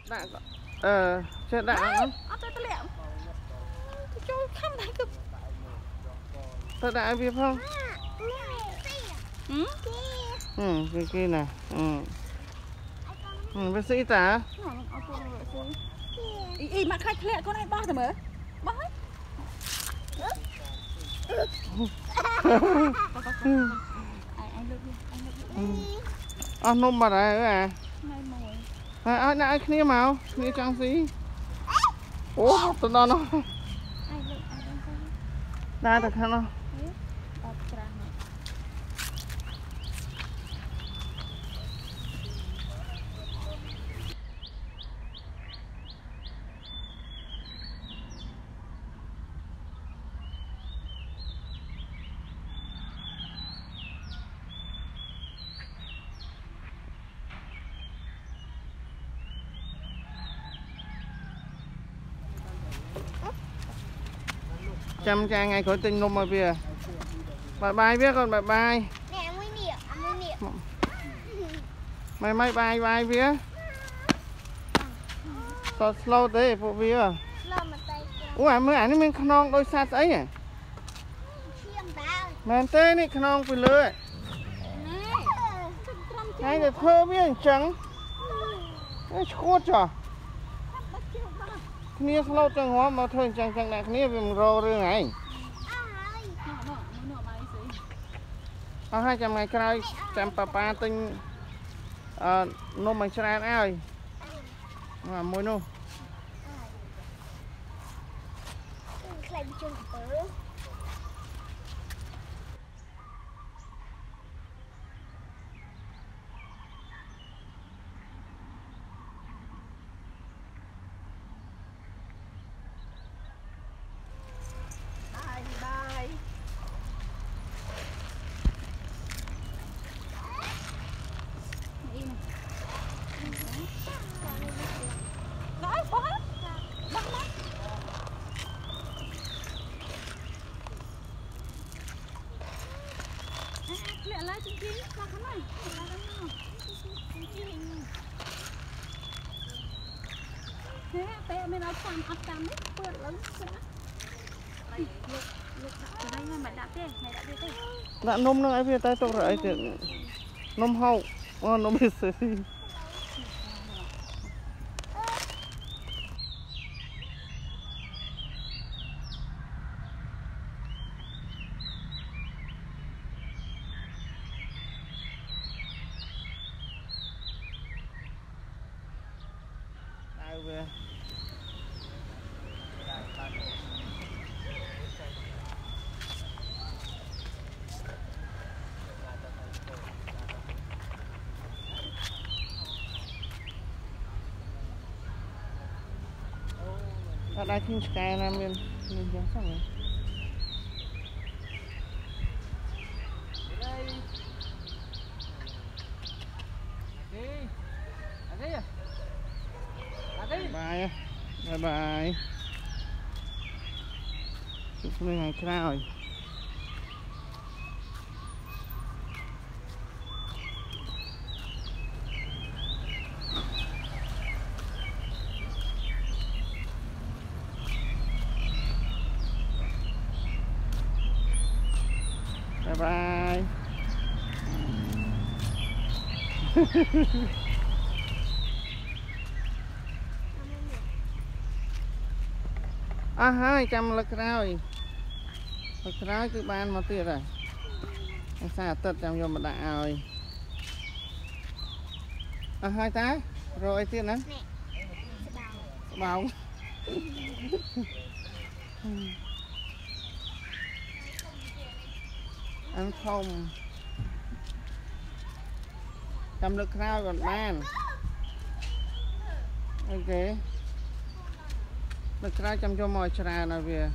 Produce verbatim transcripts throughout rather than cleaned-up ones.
đã ờ chết đã nó tôi tôi liệu cho không thấy cực tôi đã biết không ừ ừ cái kia này ừ ừ bác sĩ ta ý ý mà khai lẹ con này bao rồi mới bao hết à nôm mà đây à à à nãy kia màu kia trang gì ủa tụi nó nó đây được không nó chăm cha ngày khỏi tinh nôm mà bia bye bye biết con bye bye nè mới niệm mới niệm mày mày bye bye bia so slow thế phụ bia ủa mới ảnh mình khăn non đôi sát ấy à mày tê này khăn non phải lưỡi hay là thơ biết trắng chốt cho kia slow chẳng hóa mà thôi chẳng chẳng lạc kia vì mình rô rương này ở hai trăm ngày cái trăm papa tinh nôm mình sẽ ai mà môi nô Bé mới nói chăm ấp chăm đấy, bớt lớn quá. Lục lục đặt đây mà đặt đi, mày đặt đi đi. Đặt nôm nó ấy phía tay tôi rồi thì nôm hậu, ờ nôm bị sấy. Ở đây thì cái này mình mình giống sao vậy? Bye bye bye. Chụp lên ngày rồi. Bye bye. À hai trăm lực rồi. Lực rồi cứ ban một tiệt rồi. Anh xa tật trong vô mà đã rồi. À hai tá. Rồi tiệt nữa. Bảo. Ăn không cầm lực rau còn ban ok lực rau chăm cho mọi trà nào về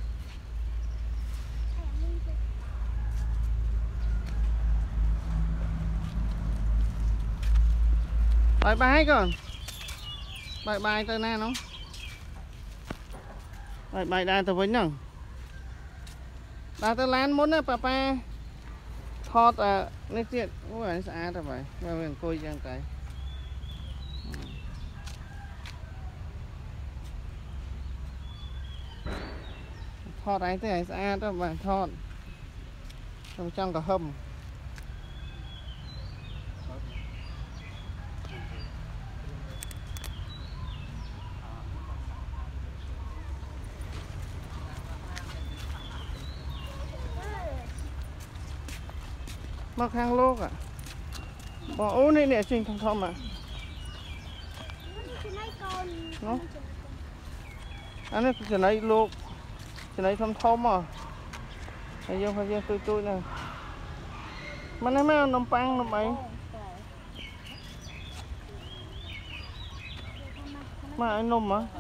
bye bye con bye bye tới nay nó bye bye đa tôi với nhở đa tôi lán muốn nè papa thọt à lấy chuyện ủa anh xã rồi vậy mà mình coi chẳng cái ทอดไอ้ที่ไหนสะอาดแล้วมาทอดtrong trong cả hầm mặc hàng lô à bỏ ô này nè trình thong thong mà nó anh ấy cái này lô cái này thong thong mà hay dương hay dương tôi tôi nè mà nó mấy nấm băng nấm ấy mà anh nấm á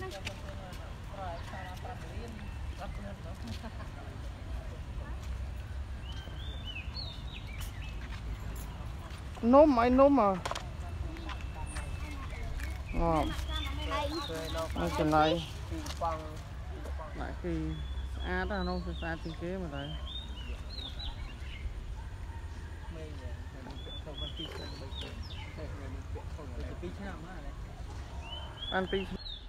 nấm ấy nấm à ngon cái chân này lại cái à đó nó sẽ xa trên kế mà đấy ăn pi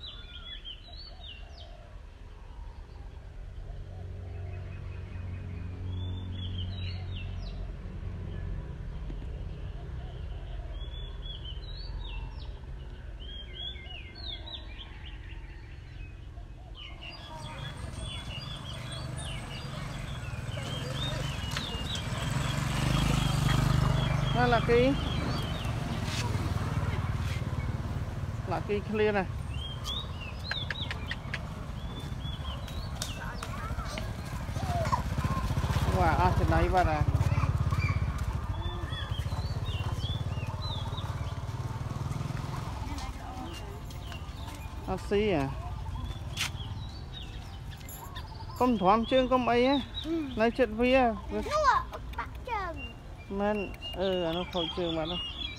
đó là cái là cái clear này wow à trên này vào nè nó xí à không thoáng chương không ấy á lấy chuyện vía men ừ nó khẩu trường mà nó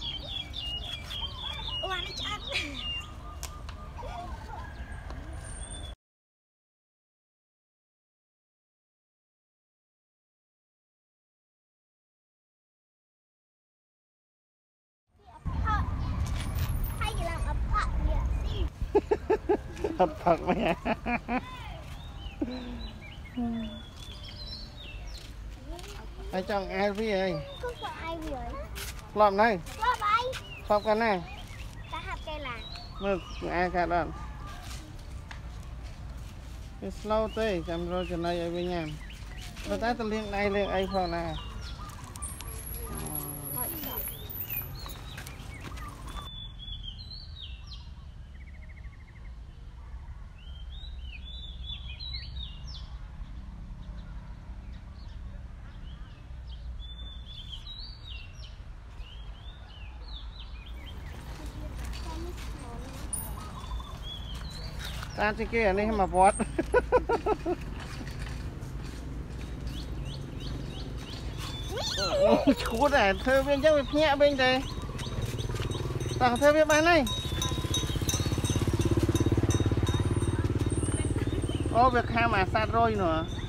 thật thật mày ai chọn ai với ơi không phải ai vậy làm này làm ai làm cái này cả hạt cây là được ai cả đó cái slow tê chăm rồi cho này ở bên nhà người ta tự liên này liên ai phòng nè ta trên kia này mà vót chú này thơ bên trong nhẹ bên đây tặng thơ bên bán này ô việc hai mà sát rồi nữa